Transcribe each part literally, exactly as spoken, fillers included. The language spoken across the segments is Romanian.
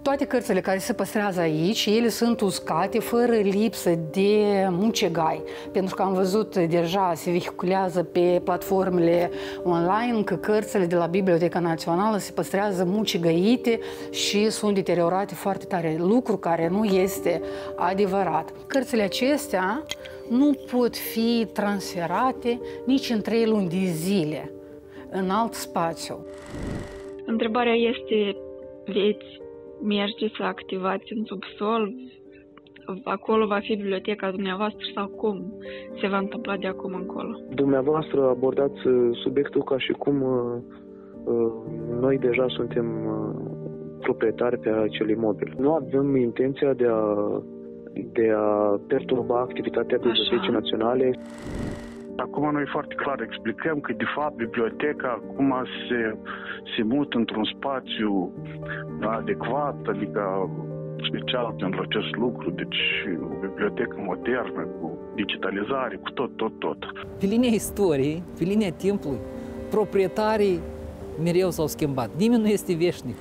Toate cărțile care se păstrează aici, ele sunt uscate fără lipsă de mucegai. Pentru că am văzut deja, se vehiculează pe platformele online că cărțile de la Biblioteca Națională se păstrează mucegăite și sunt deteriorate foarte tare, lucru care nu este adevărat. Cărțile acestea nu pot fi transferate nici în trei luni de zile în alt spațiu. Întrebarea este, veți merge să activați în subsol? Acolo va fi biblioteca dumneavoastră sau cum se va întâmpla de acum încolo? Dumneavoastră abordați subiectul ca și cum noi deja suntem proprietari pe acel imobil. Nu avem intenția de a, de a perturba activitatea Bibliotecii Naționale. Acum noi foarte clar explicăm că, de fapt, biblioteca acum se, se mută într-un spațiu adecvat, adică special pentru acest lucru, deci o bibliotecă modernă, cu digitalizare, cu tot, tot, tot. Pe linia istoriei, pe linia timpului, proprietarii mereu s-au schimbat. Nimeni nu este veșnic.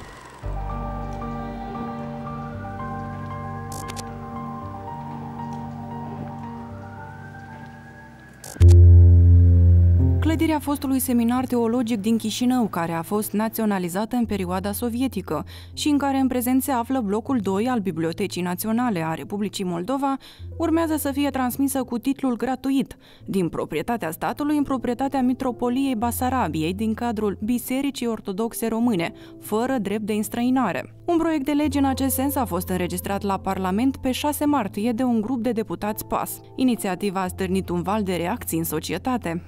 Clădirea fostului seminar teologic din Chișinău, care a fost naționalizată în perioada sovietică și în care în prezent se află blocul doi al Bibliotecii Naționale a Republicii Moldova, urmează să fie transmisă cu titlul gratuit, din proprietatea statului în proprietatea Mitropoliei Basarabiei din cadrul Bisericii Ortodoxe Române, fără drept de înstrăinare. Un proiect de lege în acest sens a fost înregistrat la Parlament pe șase martie de un grup de deputați P A S. Inițiativa a stârnit un val de reacții în societate.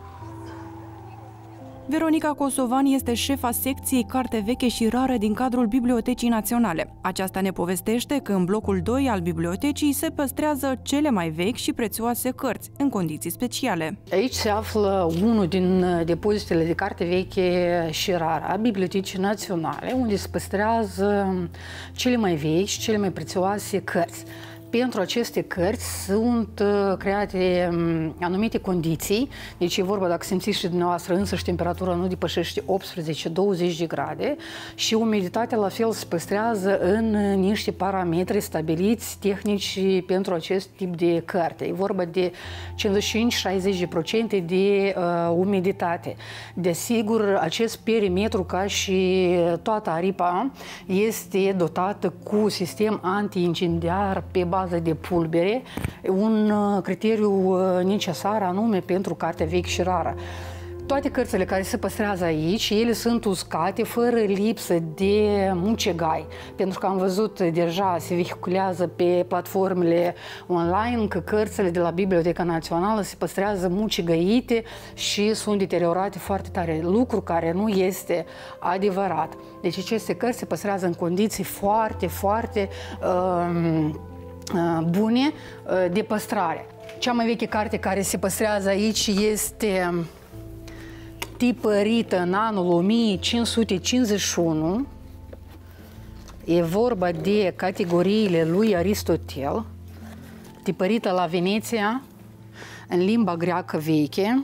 Veronica Cosovan este șefa secției Carte Veche și Rare din cadrul Bibliotecii Naționale. Aceasta ne povestește că în blocul doi al bibliotecii se păstrează cele mai vechi și prețioase cărți, în condiții speciale. Aici se află unul din depozitele de carte veche și rare a Bibliotecii Naționale, unde se păstrează cele mai vechi și cele mai prețioase cărți. Pentru aceste cărți sunt create anumite condiții, deci e vorba, dacă simțiți și dumneavoastră, însăși temperatura nu depășește optsprezece douăzeci de grade și umiditatea la fel se păstrează în niște parametri stabiliți tehnici pentru acest tip de carte. E vorba de cincizeci și cinci la șaizeci la sută de uh, umiditate. Desigur, acest perimetru, ca și toată aripa, este dotată cu sistem anti-incendiar pe bază de pulbere, un criteriu necesar anume pentru cartea veche și rară. Toate cărțile care se păstrează aici, ele sunt uscate fără lipsă de mucegai. Pentru că am văzut deja, se vehiculează pe platformele online că cărțile de la Biblioteca Națională se păstrează mucegăite și sunt deteriorate foarte tare, lucru care nu este adevărat. Deci aceste cărți se păstrează în condiții foarte, foarte uh, bune de păstrare. Cea mai veche carte care se păstrează aici este tipărită în anul o mie cinci sute cincizeci și unu. E vorba de categoriile lui Aristotel, tipărită la Veneția, în limba greacă veche.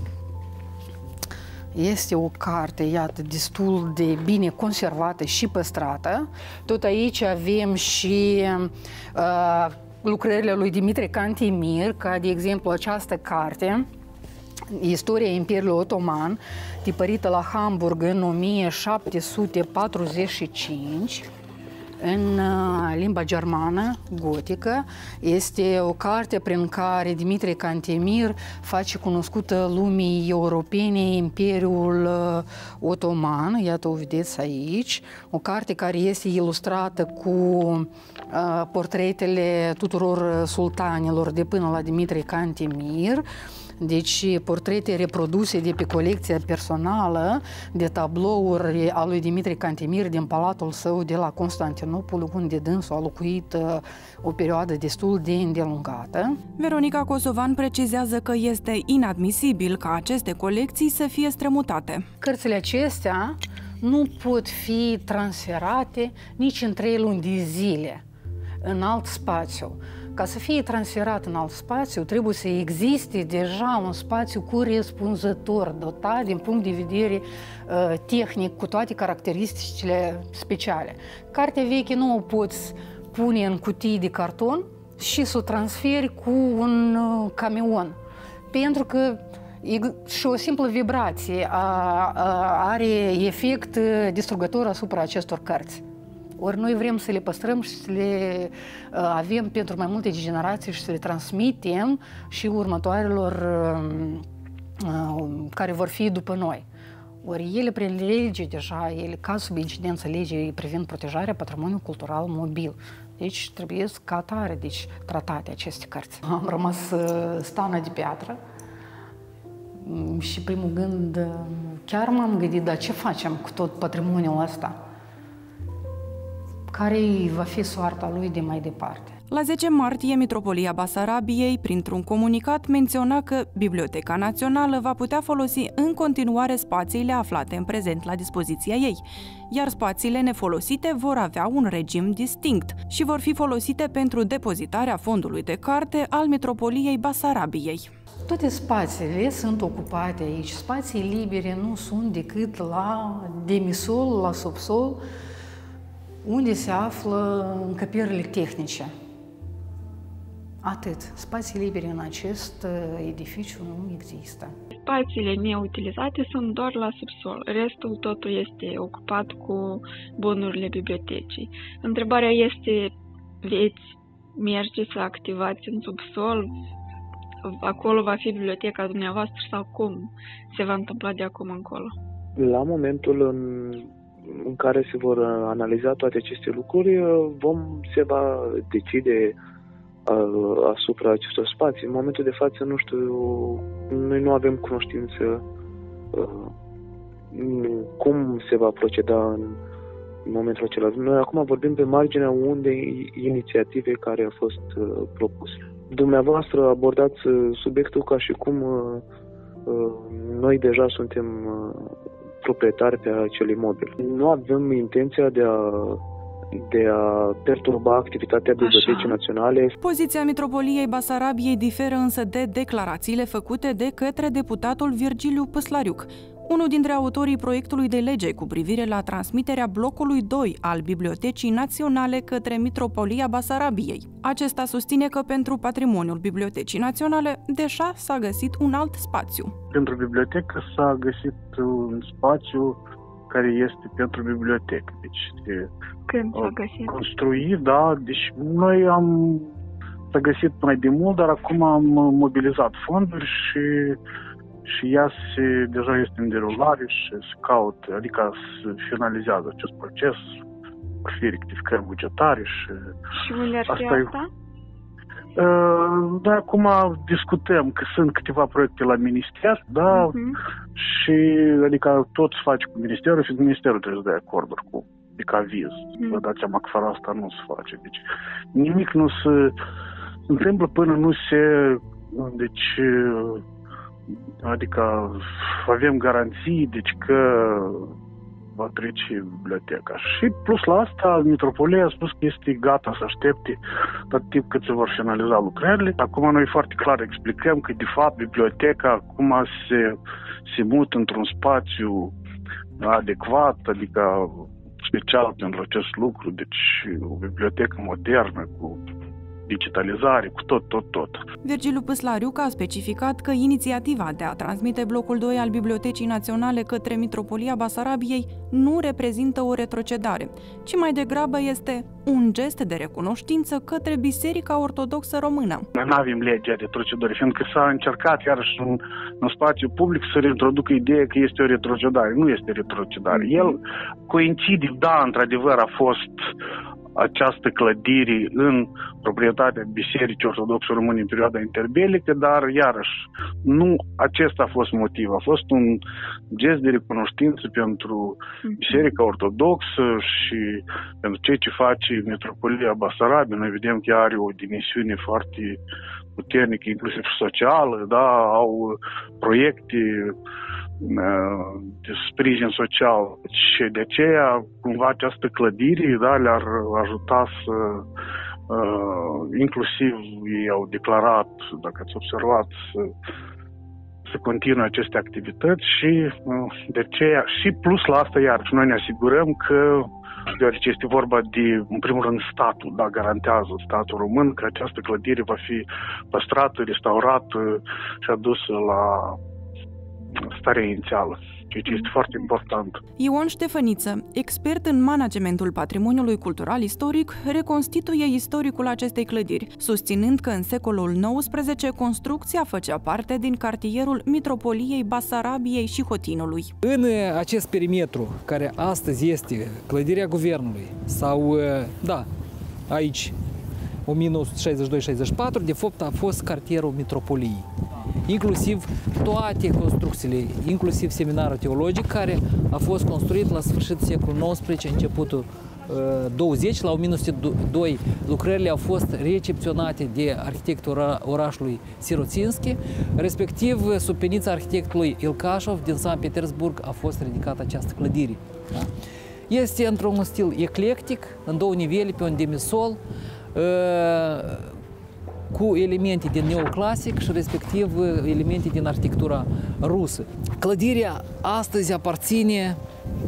Este o carte, iată, destul de bine conservată și păstrată. Tot aici avem și uh, lucrările lui Dimitrie Cantemir, ca de exemplu această carte, Istoria Imperiului Otoman, tipărită la Hamburg în o mie șapte sute patruzeci și cinci. În limba germană, gotică, este o carte prin care Dimitrie Cantemir face cunoscută lumii europene Imperiul Otoman, iată o vedeți aici, o carte care este ilustrată cu uh, portretele tuturor sultanilor de până la Dimitrie Cantemir. Deci portrete reproduse de pe colecția personală de tablouri a lui Dimitrie Cantemir din palatul său de la Constantinopol, unde dânsul a locuit o perioadă destul de îndelungată. Veronica Cosovan precizează că este inadmisibil ca aceste colecții să fie strămutate. Cărțile acestea nu pot fi transferate nici în trei luni de zile în alt spațiu. Ca să fie transferat în alt spațiu, trebuie să existe deja un spațiu corespunzător, dotat din punct de vedere uh, tehnic, cu toate caracteristicile speciale. Cartea veche nu o poți pune în cutii de carton și să o transferi cu un uh, camion, pentru că și o simplă vibrație a, a, are efect distrugător asupra acestor cărți. Ori noi vrem să le păstrăm și să le uh, avem pentru mai multe generații și să le transmitem și următoarelor uh, uh, care vor fi după noi. Ori ele, prin lege, deja, ele cad sub incidența legii privind protejarea patrimoniului cultural mobil. Deci trebuie ca atare, deci, tratate aceste cărți. Am rămas uh, stană de piatră și primul gând, chiar m-am gândit, dar ce facem cu tot patrimoniul ăsta? Care va fi soarta lui de mai departe? La zece martie, Mitropolia Basarabiei, printr-un comunicat, menționa că Biblioteca Națională va putea folosi în continuare spațiile aflate în prezent la dispoziția ei, iar spațiile nefolosite vor avea un regim distinct și vor fi folosite pentru depozitarea fondului de carte al Mitropoliei Basarabiei. Toate spațiile sunt ocupate aici. Spații libere nu sunt decât la demisol, la subsol, unde se află încăperile tehnice. Atât. Spații libere în acest edificiu nu există. Spațiile neutilizate sunt doar la subsol. Restul totul este ocupat cu bunurile bibliotecii. Întrebarea este, veți merge să activați în subsol? Acolo va fi biblioteca dumneavoastră sau cum se va întâmpla de acum încolo? La momentul în, în care se vor analiza toate aceste lucruri, vom, se va decide uh, asupra acestor spații. În momentul de față, nu știu, noi nu avem cunoștință uh, cum se va proceda în, în momentul acela. Noi acum vorbim pe marginea unei inițiative care a fost uh, propuse. Dumneavoastră abordați subiectul ca și cum uh, uh, noi deja suntem uh, proprietari pe acel imobil. Nu avem intenția de a, de a perturba activitatea Bibliotecii Naționale. Poziția Mitropoliei Basarabiei diferă însă de declarațiile făcute de către deputatul Virgiliu Păslariuc, unul dintre autorii proiectului de lege cu privire la transmiterea blocului doi al Bibliotecii Naționale către Mitropolia Basarabiei. Acesta susține că pentru patrimoniul Bibliotecii Naționale deja s-a găsit un alt spațiu. Pentru bibliotecă s-a găsit un spațiu care este pentru bibliotecă. Deci, când s-a găsit? Construit, da. Deci noi am s-a găsit mai de mult, dar acum am mobilizat fonduri și și ea se, deja este în derulare și se caută, adică se finalizează acest proces, cu fi rectificări bugetare și... Și unde ar fi asta? asta? Uh, da, acum discutăm că sunt câteva proiecte la minister, da, uh-huh. și adică tot se face cu ministerul și ministerul trebuie să dea acorduri cu, adică aviz. Uh-huh. Vă dați seama că fără asta nu se face. Deci nimic nu se întâmplă până nu se... Deci... Adică avem garanții, deci că va trece biblioteca. Și plus la asta, Mitropolia a spus că este gata să aștepte tot timp cât se vor finaliza lucrările. Acum noi foarte clar explicăm că, de fapt, biblioteca acum se, se mută într-un spațiu adecvat, adică special pentru acest lucru, deci o bibliotecă modernă cu digitalizare, cu tot, tot, tot. Virgiliu Păslariuc a specificat că inițiativa de a transmite blocul doi al Bibliotecii Naționale către Mitropolia Basarabiei nu reprezintă o retrocedare, ci mai degrabă este un gest de recunoștință către Biserica Ortodoxă Română. Noi nu avem legea retrocedării, fiindcă s-a încercat iarăși în, în spațiu public să reintroducă ideea că este o retrocedare. Nu este retrocedare. El coincide, da, într-adevăr a fost această clădire în proprietatea Bisericii Ortodoxe Române în perioada interbelică, dar iarăși nu acesta a fost motiv. A fost un gest de recunoștință pentru Biserica Ortodoxă și pentru ceea ce face Mitropolia Basarabiei. Noi vedem că are o dimensiune foarte puternică, inclusiv socială, da, au proiecte de sprijin social. Și de aceea, cumva, această clădire, da, le-ar ajuta să Uh, inclusiv ei au declarat, dacă ați observat, să, să continue aceste activități și uh, de ce și plus la asta iar noi ne asigurăm că, deoarece este vorba de, în primul rând, statul, da, garantează statul român că această clădire va fi păstrată, restaurată și adusă la starea inițială, ceea ce este foarte important. Ion Ștefăniță, expert în managementul patrimoniului cultural istoric, reconstituie istoricul acestei clădiri, susținând că în secolul nouăsprezece construcția făcea parte din cartierul Mitropoliei Basarabiei și Hotinului. În acest perimetru, care astăzi este clădirea guvernului, sau, da, aici, o mie nouă sute șaizeci și doi șaizeci și patru, de fapt a fost cartierul Mitropoliei. Inclusiv toate construcțiile, inclusiv seminarul teologic, care a fost construit la sfârșitul secolului nouăsprezece, începutul douăzeci, la o mie nouă sute doi, lucrările au fost recepționate de arhitectul orașului Siroținski, respectiv sub penița arhitectului Ilkașov din Sankt Petersburg a fost ridicată această clădire. Da? Este într-un stil eclectic, în două nivele, pe un demisol, cu elemente din neoclasic și respectiv elemente din arhitectura rusă. Clădirea astăzi aparține,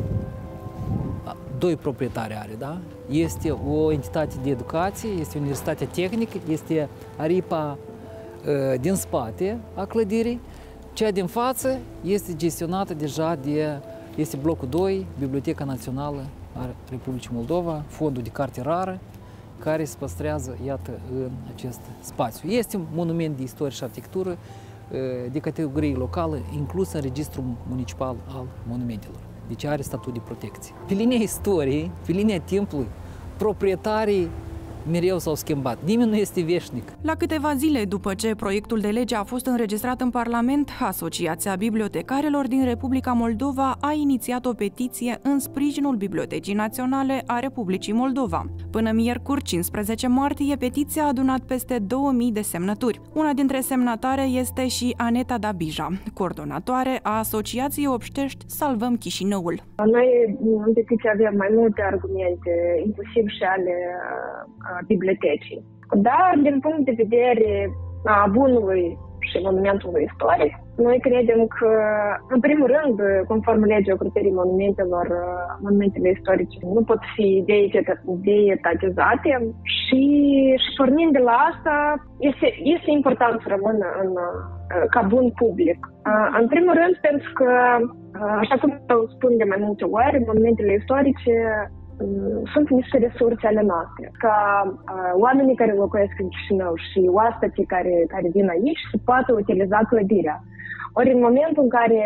doi proprietari are, da? Este o entitate de educație, este Universitatea Tehnică, este aripa din spate a clădirii, cea din față este gestionată deja de, este blocul doi, Biblioteca Națională a Republicii Moldova, Fondul de Carte Rară, care se păstrează, iată, în acest spațiu. Este un monument de istorie și arhitectură de categorie locală, inclus în registrul municipal al monumentelor. Deci are statut de protecție. Pe linia istoriei, pe linia timpului, proprietarii mereu s-au schimbat. Nimeni nu este veșnic. La câteva zile după ce proiectul de lege a fost înregistrat în Parlament, Asociația Bibliotecarilor din Republica Moldova a inițiat o petiție în sprijinul Bibliotecii Naționale a Republicii Moldova. Până miercuri, cincisprezece martie, petiția a adunat peste două mii de semnături. Una dintre semnatare este și Aneta Dabija, coordonatoare a Asociației Obștești Salvăm Chișinăul. Noi în petiție avem mai multe argumente, inclusiv și ale bibliotecii. Dar, din punct de vedere a bunului și monumentului istoric, noi credem că, în primul rând, conform legii ocrotirii monumentelor, monumentele istorice nu pot fi deetatizate și, și pornind de la asta, este, este important să rămână în, ca bun public. În primul rând, pentru că, așa cum spun de mai multe ori, monumentele istorice sunt niște resurse ale noastre. Ca uh, oamenii care locuiesc în Chișinău și oaspeții care, care vin aici să poată utiliza clădirea. Ori în momentul în care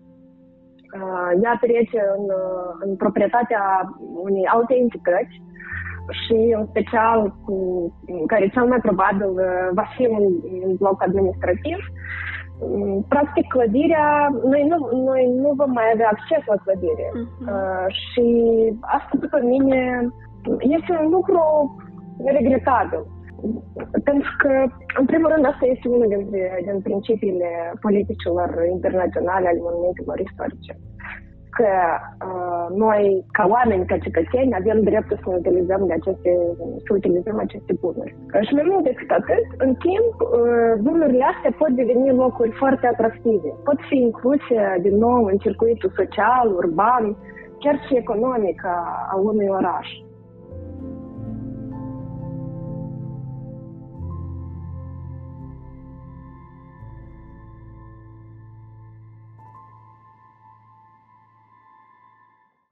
uh, ea trece în, în proprietatea unei alte entități și în special cu, care cel mai probabil va fi un, un bloc administrativ, practic, clădirea, noi nu, noi nu vom mai avea acces la clădire. Uh-huh. Uh, și asta, după mine, este un lucru regretabil. Pentru că, în primul rând, asta este unul dintre, din principiile politicilor internaționale ale monumentelor istorice. Că uh, noi, ca oameni, ca cetățeni, avem dreptul să utilizăm, de aceste, să utilizăm aceste bunuri. Și mai mult decât atât, în timp, uh, bunurile astea pot deveni locuri foarte atractive. Pot fi incluse din nou în circuitul social, urban, chiar și economic a, a unui oraș.